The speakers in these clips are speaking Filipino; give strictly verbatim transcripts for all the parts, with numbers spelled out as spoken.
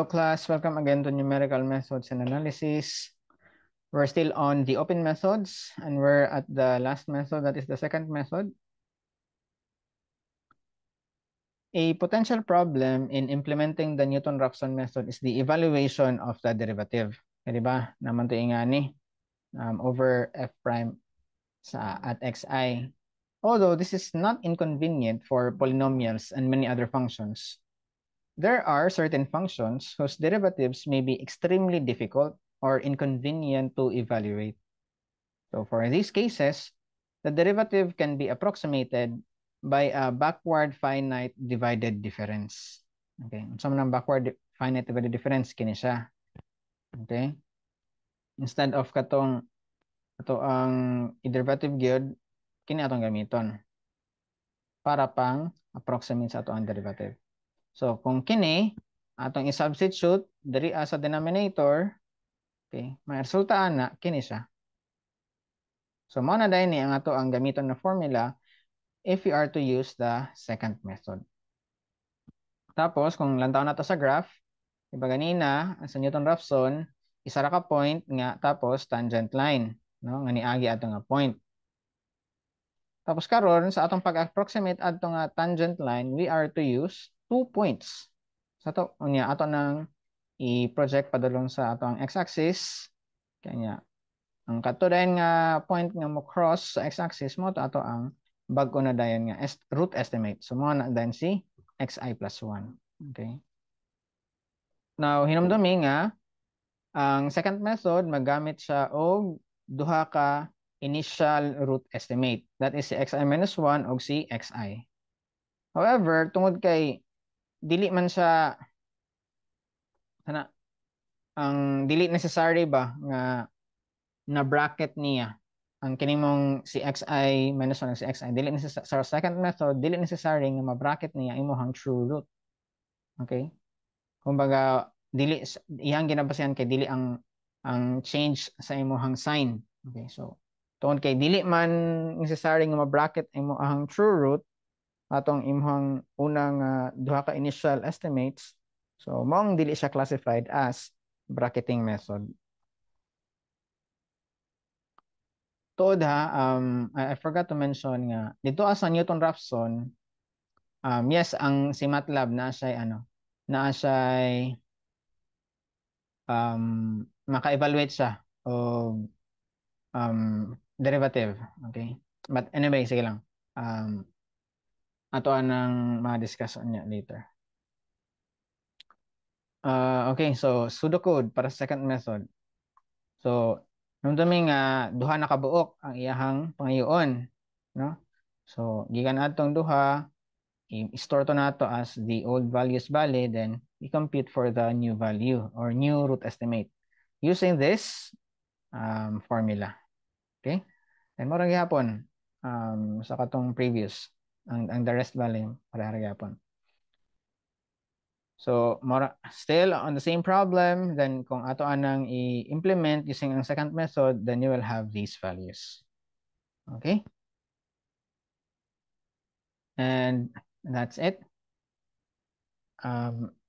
Hello class, welcome again to numerical methods and analysis. We're still on the open methods and we're at the last method, that is the second method. A potential problem in implementing the Newton-Raphson method is the evaluation of the derivative. Kaya diba? Naman to ingani um, over f prime sa at xi. Although this is not inconvenient for polynomials and many other functions. There are certain functions whose derivatives may be extremely difficult or inconvenient to evaluate. So for these cases, the derivative can be approximated by a backward finite divided difference. Okay, so ng backward finite divided difference kini siya. Okay? Instead of katong ato ang derivative gyud kini atong gamiton para pang approximate sa ato ang derivative. So kung kini atong i-substitute diri sa denominator, okay, may resulta ana kini siya. So mao na dai ni ang ato ang gamiton na formula if we are to use the second method. Tapos kung lantaw na to sa graph, iba ganina sa Newton-Raphson, isa ra ka point nga tapos tangent line, no? Nga niagi ato nga point. Tapos karon sa atong pag-approximate adto nga tangent line, we are to use two points. Sa to unya ato nang i-project padulong sa ato ang x-axis. Kanya ang kato dayon nga point nga mo cross sa x-axis mo to ato ang bag-o na dayon nga est root estimate. So mo na dayon si xi plus one. Okay. Now hinumdumi nga ang second method magamit siya og duha ka initial root estimate. That is si xi minus one og si xi. However, tungod kay dili man siya sana ang dili necessary ba nga na bracket niya ang kinimong si xi minus one si xi dili necessary sa second method dili necessary nga ma-bracket niya imong true root. Okay? Kumbaga dili iyang ginabasihan kay dili ang ang change sa imong sign. Okay? So tungod kay dili man necessary nga ma-bracket imong true root atong imong unang uh, duha ka initial estimates. So mong dili siya classified as bracketing method. Tuod ha, um, I, I forgot to mention nga, dito sa Newton-Raphson, um, yes, ang si MATLAB na siya ano, na siya um, maka-evaluate siya o um, derivative. Okay? But anyway, sige lang. Um, ato anang ma-discuss niya later. Uh, okay, so pseudocode para sa second method. So, nung nga duha na kabuok ang iyahang pangayoon, no? So, gikan atong duha, i-store to nato as the old values bali, then we compute for the new value or new root estimate using this um, formula. Okay? And mo ra gyapon um, sa katong previous ang, ang the rest bali para gyapon. So, more, still on the same problem, then kung ato anang i-implement using ang second method, then you will have these values. Okay? And that's it. Um,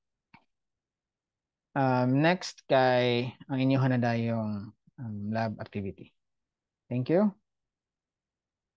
um, next kay ang inyo na dayong um, lab activity. Thank you.